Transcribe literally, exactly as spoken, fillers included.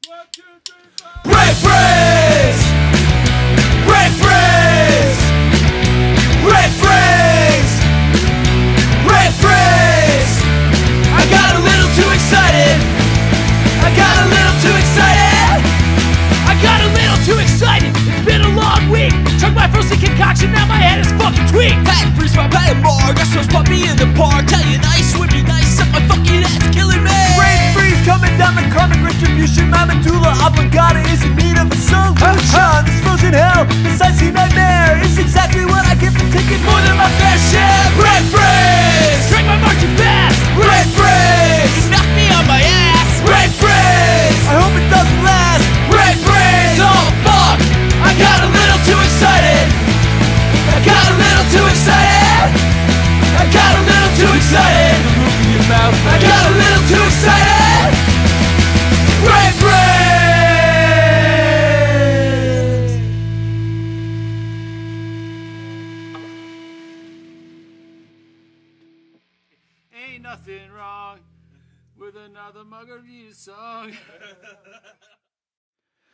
Great phrase! Great phrase! Great phrase! Great phrase! I got a little too excited! I got a little too excited! I got a little too excited! It's been a long week! Chug my frozen concoction, now my head is fucking tweaked! Pack freeze my pet bar, got some puppy in the park. Tell you nice would be nice, up my fucking ass killing me! Brain freeze coming down the karmic retribution. My medulla oblongata is in need of a solution. This frozen hell, this icy nightmare is exactly what I get for taking more than my fair share. Great phrase! Drag my marching fast! Great phrase! You knocked me on my ass! Great phrase! I hope it doesn't last. Great phrase! Oh fuck! I got a little too excited! I got a little too excited! I got a little too excited! I got a little too excited! Great phrase! Ain't nothing wrong with another Mug Review song.